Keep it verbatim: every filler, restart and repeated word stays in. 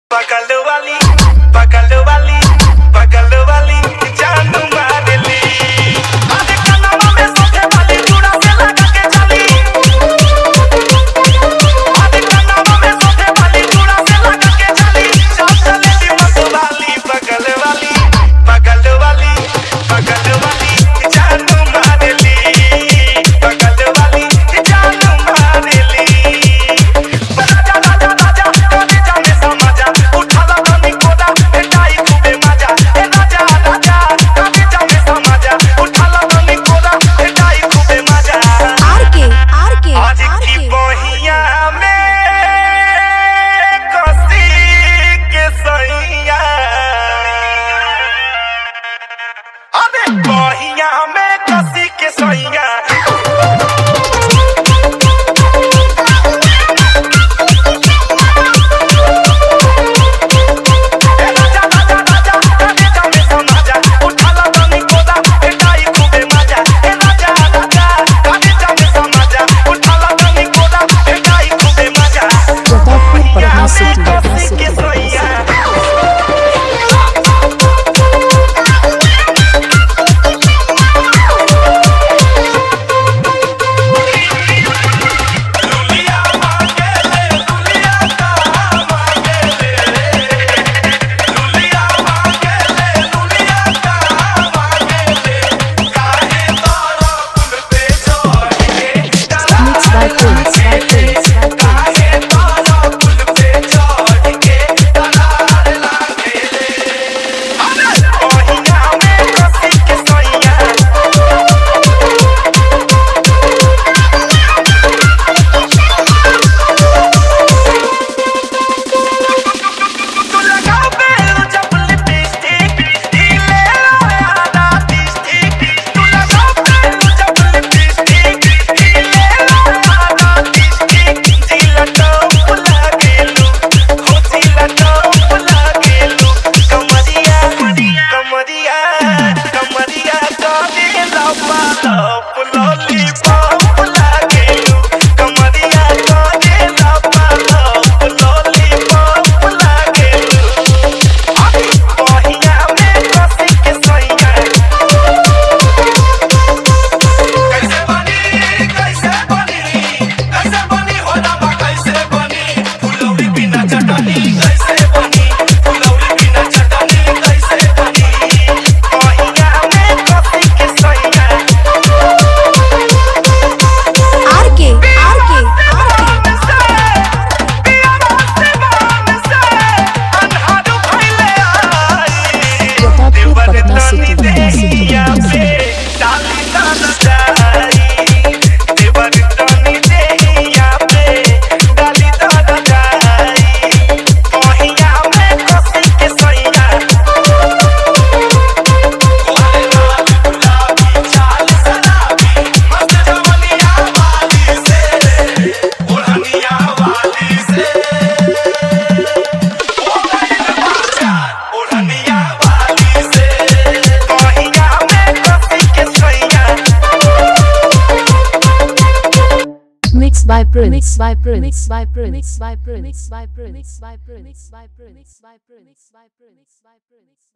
बगल वाली बगल वाली बगल वाली जान मारली आधे कनमा में सोचे वाली चूड़ा से लगा के चली आधे कनमा में सोचे वाली चूड़ा से लगा के चली चाल चले दी मत वाली बगल वाली बगल वाली बगल वाली जान मारली बगल वाली जान मारली राजा राजा राजा कभी जाने समझा उठाला बनी कोदा बेटाई खूबे मजा ए राजा राजा कभी जाने समझा उठाला बनी कोदा बेटाई खूबे मजा आर के आर के आज की बहिया में कसी के सैया अरे बहिया में कसी के सैया by Prince mix by Prince mix by Prince mix by Prince mix by Prince mix by Prince mix by Prince mix by Prince mix by Prince mix by Prince